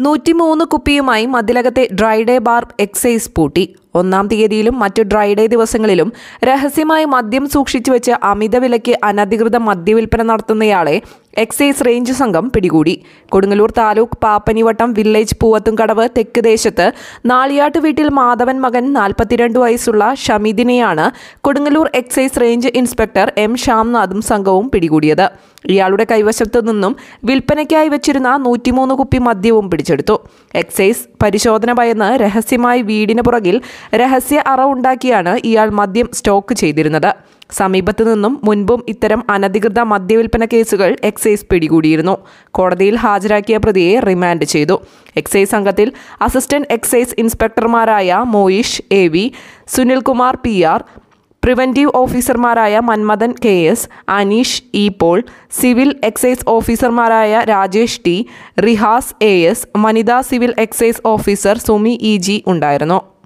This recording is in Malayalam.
103 കുപ്പിയുമായി മതിലകത്തെ ഡ്രൈ ഡേ ബാർ എക്സൈസ് പൂട്ടി. 1-ാം തീയതിയിലും മറ്റ് ഡ്രൈ ഡേ ദിവസങ്ങളിലും രഹസ്യമായി മദ്യം സൂക്ഷിച്ചുവെച്ച് അമിത വിലയ്ക്ക് അനധികൃത മദ്യവിൽപ്പന നടത്തുന്നയാളെ എക്സൈസ് റേഞ്ച് സംഘം പിടികൂടി. കൊടുങ്ങല്ലൂർ താലൂക്ക് പാപ്പനിവട്ടം വില്ലേജ് പൂവത്തുംകടവ് തെക്ക് ദേശത്ത് നാളിയാട്ട് വീട്ടിൽ മാധവൻ മകൻ 42 വയസ്സുള്ള ഷമീദിനെയാണ് Kodungallur excise range inspector M ശ്യാംനാഥും സംഘവും പിടികൂടിയത്. ഇയാളുടെ കൈവശത്തു നിന്നും വിൽപ്പനയ്ക്കായി വെച്ചിരുന്ന 103 കുപ്പി മദ്യവും പിടിച്ചെടുത്തു. എക്സൈസ് പരിശോധന ഭയന്ന് രഹസ്യമായി വീടിന് പുറകിൽ രഹസ്യ അറ ഉണ്ടാക്കിയാണ് ഇയാൾ മദ്യം സ്റ്റോക്ക് ചെയ്തിരുന്നത്. സമീപത്തു നിന്നും മുൻപും ഇത്തരം അനധികൃത മദ്യവിൽപ്പന കേസുകൾ എക്സൈസ് പിടികൂടിയിരുന്നു. കോടതിയിൽ ഹാജരാക്കിയ പ്രതിയെ റിമാൻഡ് ചെയ്തു. എക്സൈസ് സംഘത്തിൽ അസിസ്റ്റന്റ് എക്സൈസ് ഇൻസ്പെക്ടർമാരായ Moish AV, Sunilkumar PR, preventive ഓഫീസർമാരായ മഥൻ.ക, Aneesh E. Paul, civil excise ഓഫീസർമാരായ രാജേഷ് T, റിഹാസ് AS, വനിതാ civil excise officer Sumi EG ഉണ്ടായിരുന്നു.